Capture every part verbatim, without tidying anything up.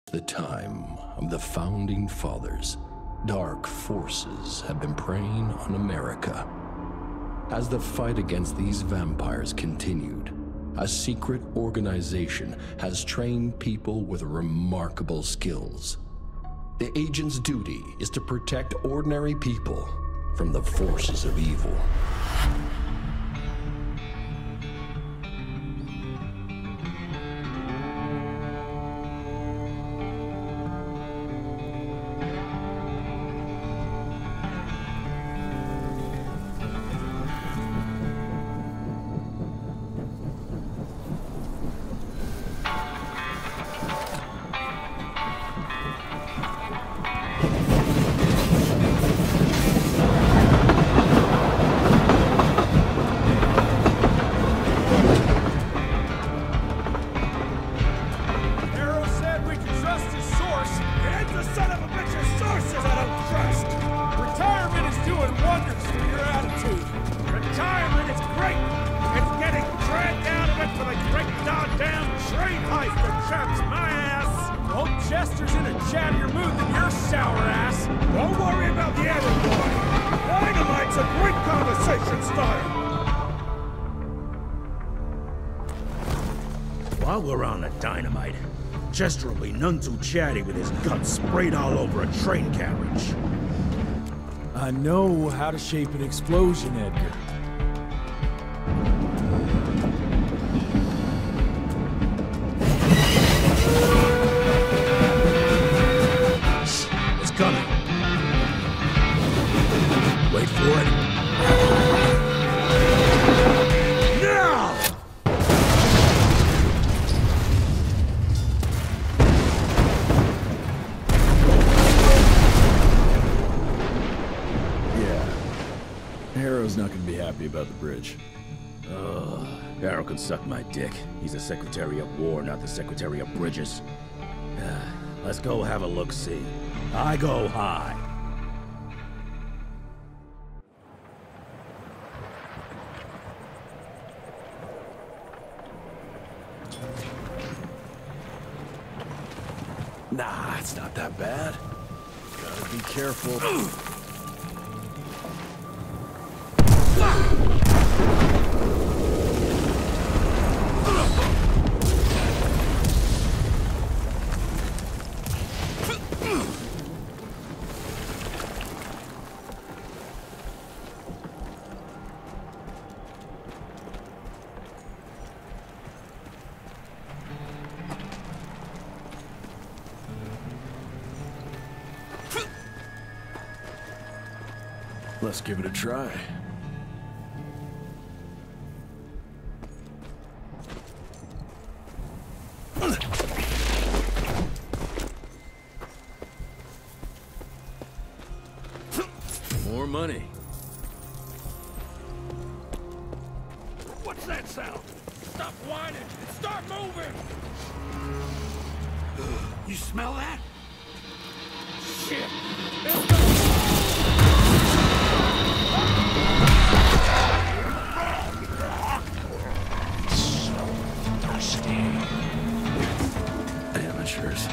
The time of the Founding Fathers, dark forces have been preying on America. As the fight against these vampires continued, a secret organization has trained people with remarkable skills. The agent's duty is to protect ordinary people from the forces of evil. While we're on the dynamite, Chester will be none too chatty with his guts sprayed all over a train carriage. I know how to shape an explosion, Edgar. It's coming. Wait for it. Harrow's not gonna be happy about the bridge. Ugh. Harrow can suck my dick. He's the Secretary of War, not the Secretary of Bridges. Uh, let's go have a look-see. I go high. Nah, it's not that bad. Gotta be careful. Let's give it a try. More money. What's that sound? Stop whining and start moving! You smell that? Shit! It's the Amateurs.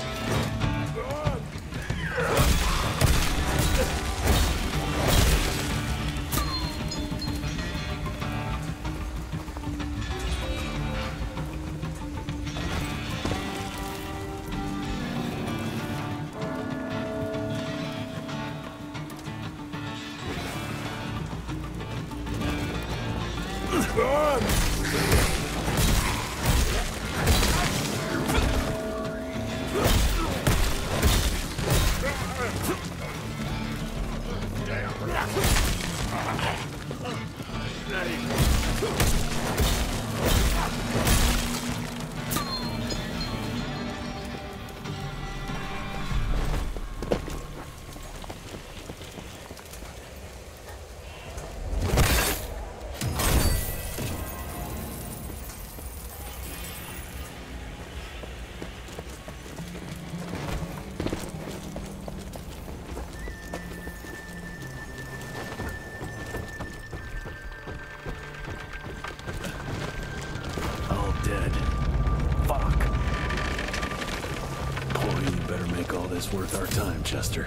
make all this worth our time, Chester.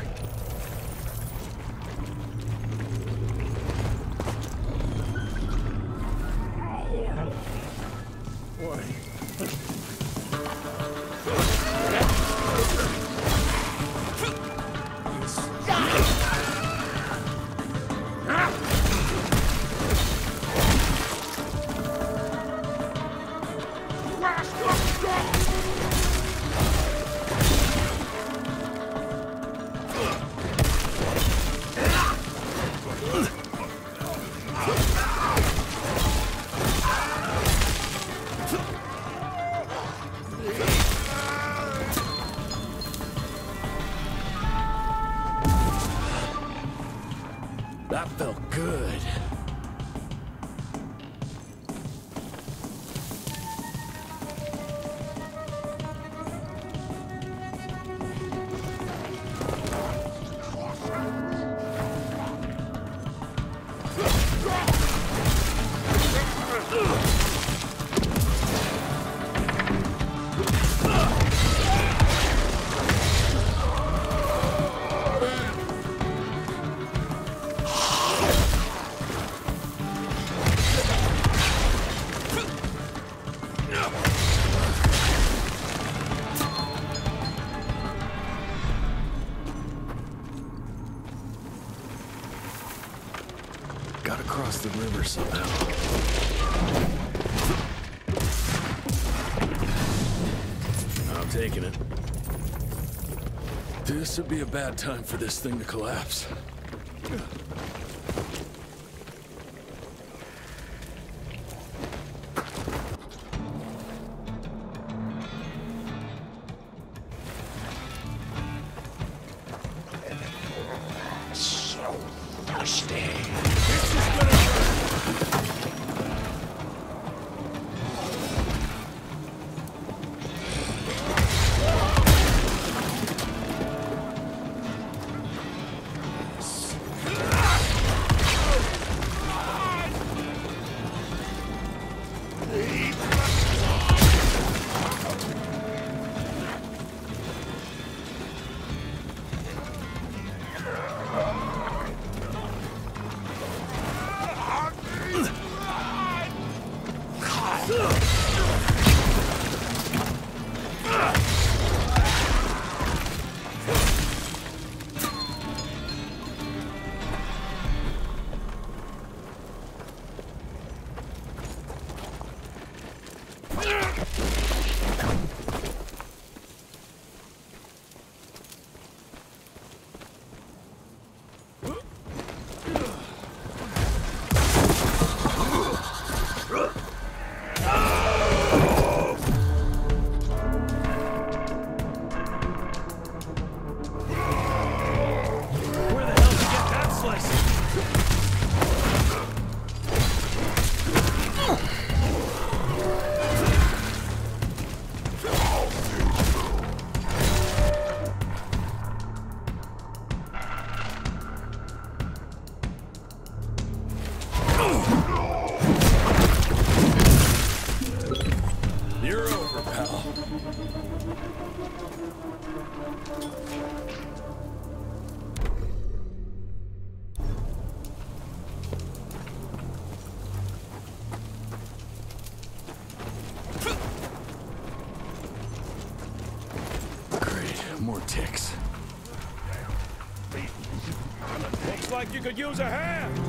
That felt good. Gotta cross the river somehow. I'm taking it. This would be a bad time for this thing to collapse. So thirsty. You're over, pal. Great, more ticks. Looks like you could use a hand.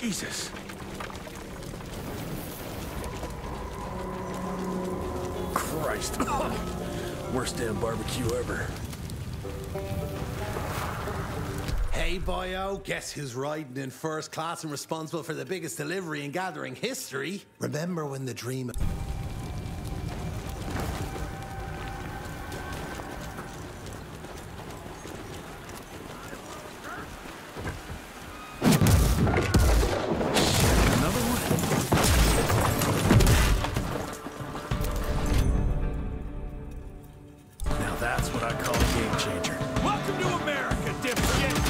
Jesus. Christ. Worst damn barbecue ever. Hey, boyo, guess who's riding in first class and responsible for the biggest delivery in gathering history? Remember when the dream... That's what I call a game changer. Welcome to America, dipshit!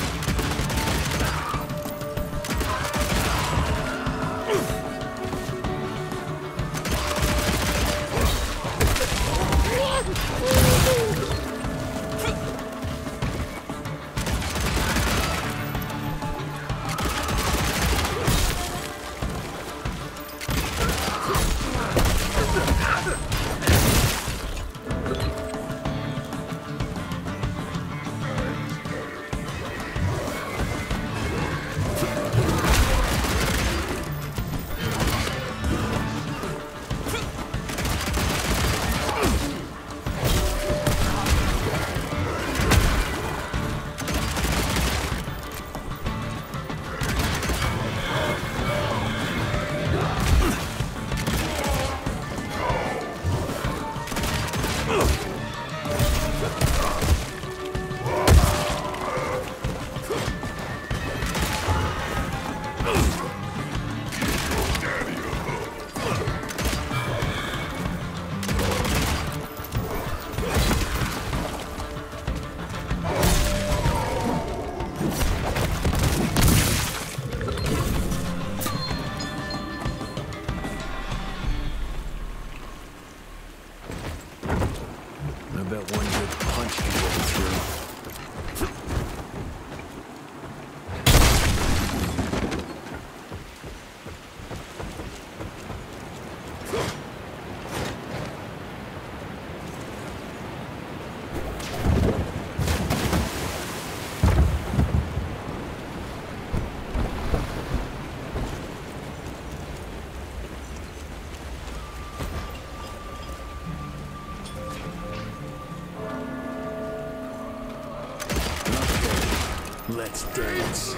Let's dance.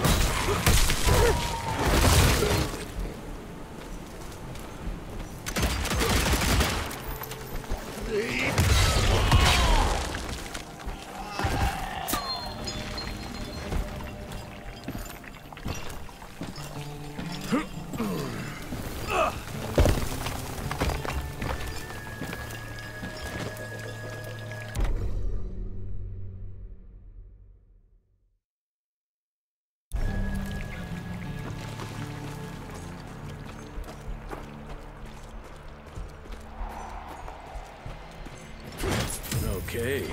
Okay.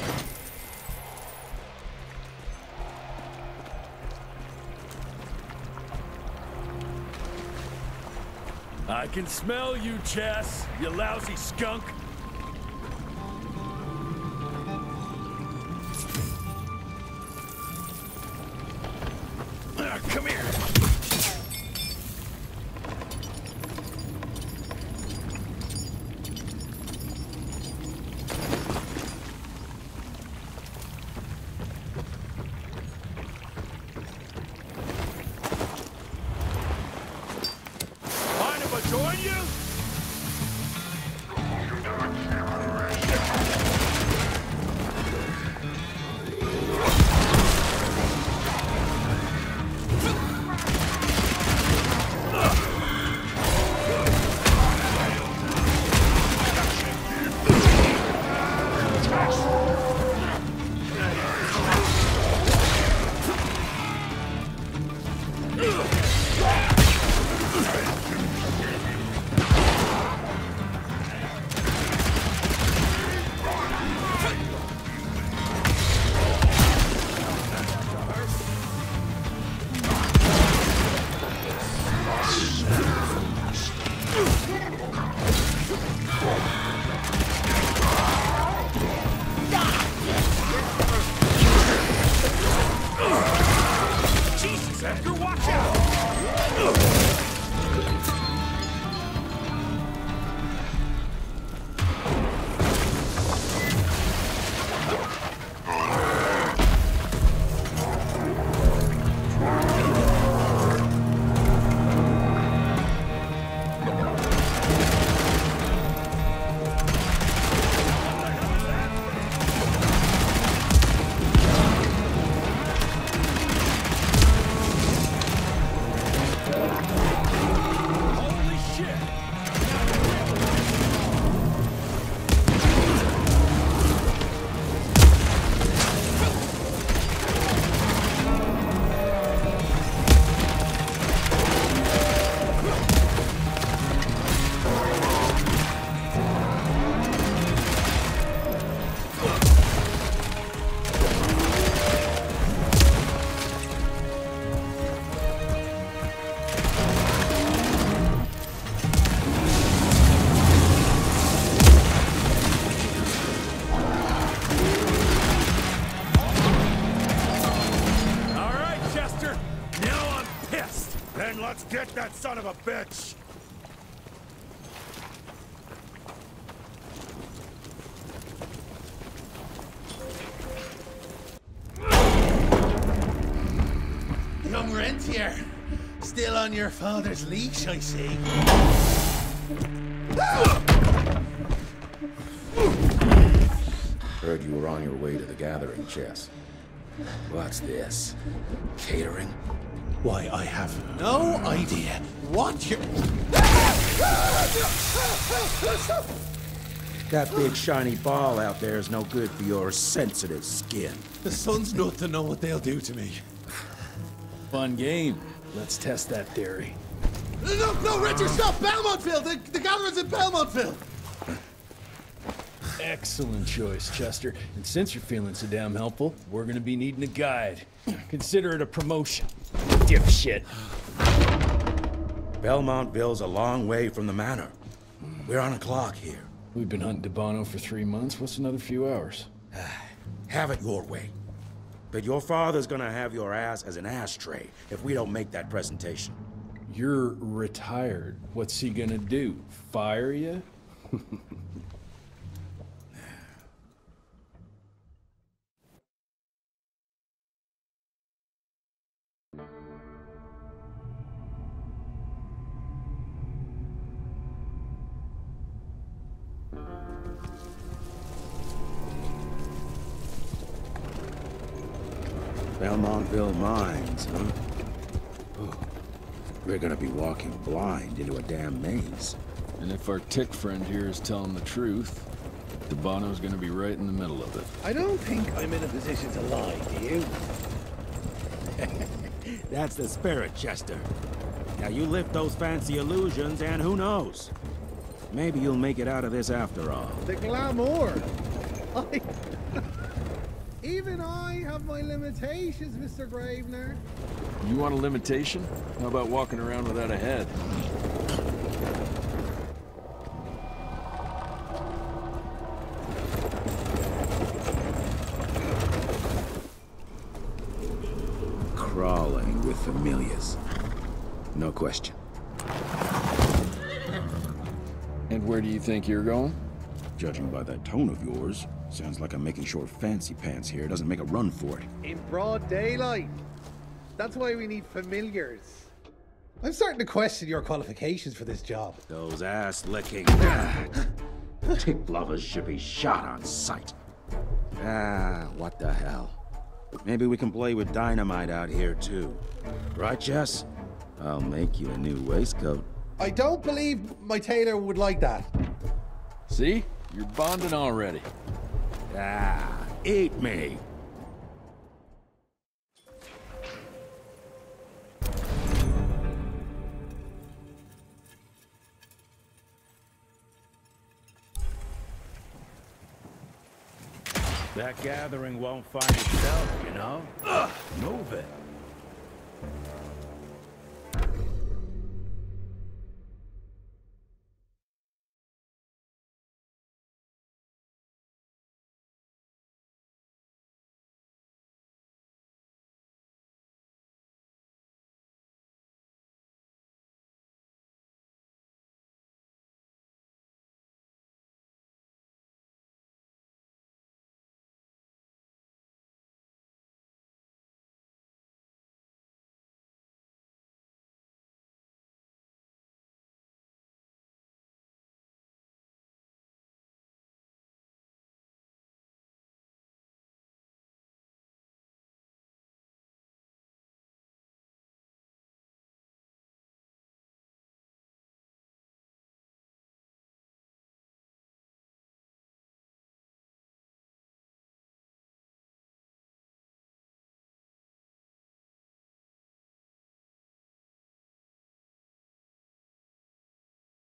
I can smell you, Chess, you lousy skunk. Uh, come here. Join you? Let's get that son of a bitch! Young Rentier, still on your father's leash, I see. Heard you were on your way to the gathering, Jess. What's this? Catering? Why, I have no idea what you're... That big shiny ball out there is no good for your sensitive skin. The sun's not to know what they'll do to me. Fun game. Let's test that theory. No, no, Richard, stop! Belmontville! The, the gathering's in Belmontville! Excellent choice, Chester. And since you're feeling so damn helpful, we're gonna be needing a guide. Consider it a promotion. Dipshit. Belmontville's a long way from the manor. We're on a clock here. We've been hunting Debano for three months. What's another few hours? Have it your way. But your father's gonna have your ass as an ashtray if we don't make that presentation. You're retired. What's he gonna do? Fire you? Belmontville Mines, huh? Oh, we're gonna be walking blind into a damn maze. And if our tick friend here is telling the truth, Debano's gonna be right in the middle of it. I don't think I'm in a position to lie, do you? That's the spirit, Chester. Now you lift those fancy illusions and who knows? Maybe you'll make it out of this after all. The glamour! I... Even I have my limitations, Mister Gravener. You want a limitation? How about walking around without a head? Crawling with familiars. No question. And where do you think you're going? Judging by that tone of yours, sounds like I'm making short fancy pants here. Doesn't make a run for it. In broad daylight. That's why we need familiars. I'm starting to question your qualifications for this job. Those ass-licking tick lovers should be shot on sight. Ah, what the hell. Maybe we can play with dynamite out here, too. Right, Jess? I'll make you a new waistcoat. I don't believe my tailor would like that. See? You're bonding already. Ah, eat me. That gathering won't find itself, you know? Ugh, move it.